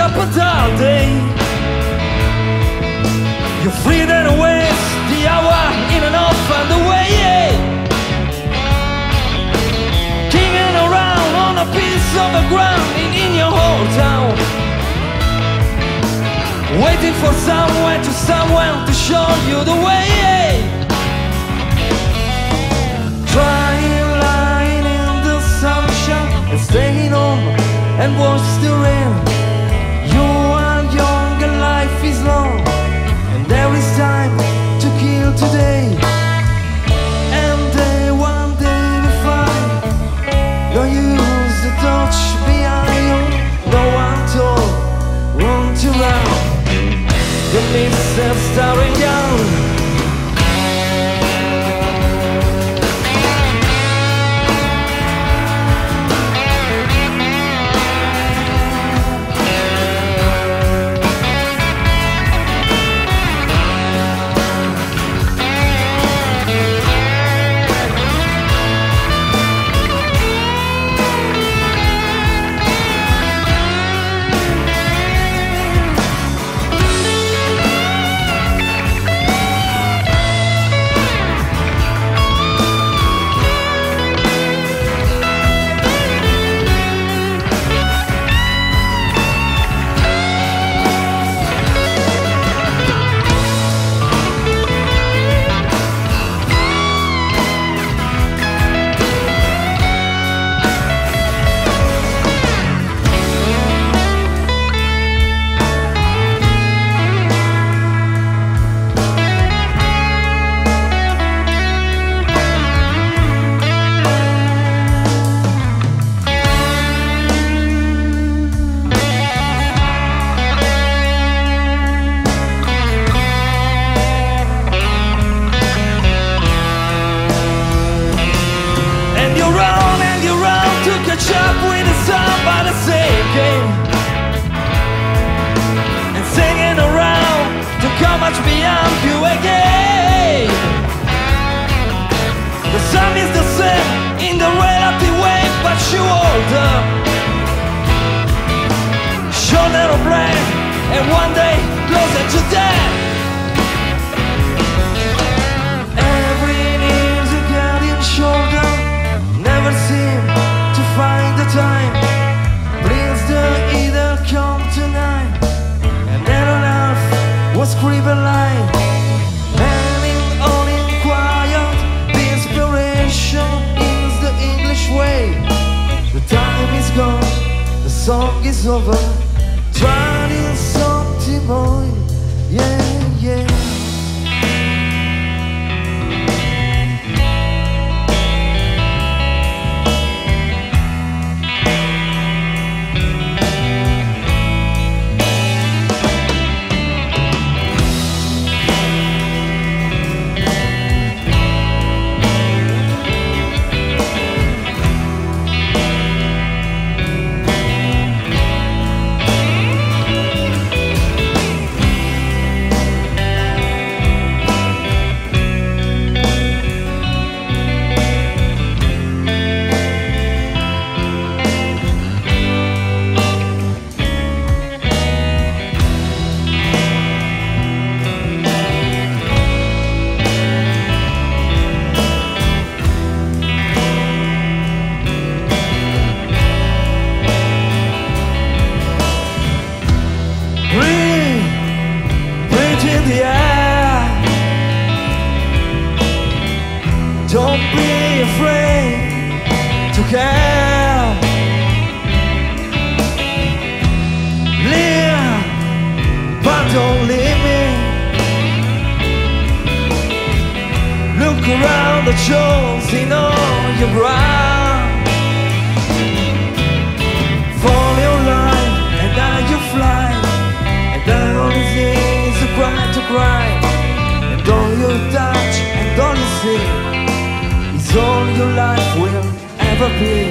up a dull day. You're free then waste the hour in and off and away, yeah. Kicking around on a piece of the ground in your whole town, waiting for someone to show you the way, yeah. Trying lying in the sunshine and staying home and watch the rain. You are young and life is long, and there is time to kill today. And day one day we find no use the touch behind you. No one told, run to run. The mist is staring down. Beyond you again. The sun is the same in the relative way, but you older, shoulder of brand, and one day closer to death. Every needs a guardian shoulder, never seem to find the time. Please the either come tonight, and then on earth was scribbled line, hanging on in quiet. The inspiration is the English way. The time is gone, the song is over. Trying something more, yeah, yeah. Don't be afraid to care. Live, but don't leave me. Look around the shows in all your ground. Follow your line, and now you fly. And then all you see is a cry to cry. And all you touch, and all you see, it's all your life will ever be.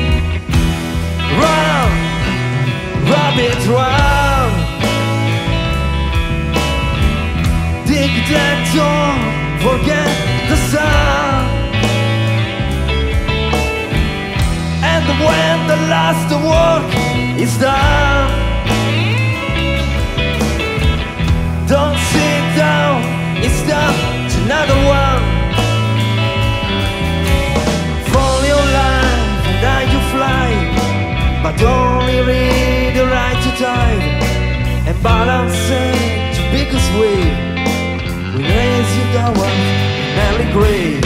Run, rabbit, run. Dig that door, forget the sun. And when the last work is done, balancing to biggest wave. We raise you down in early grave.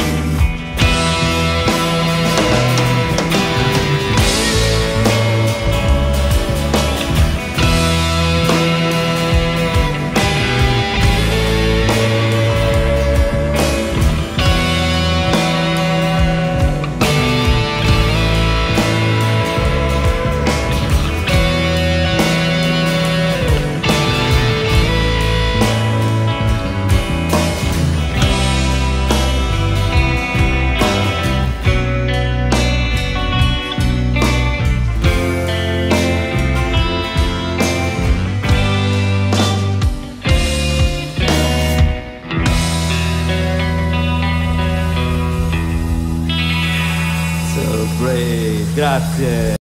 Grazie.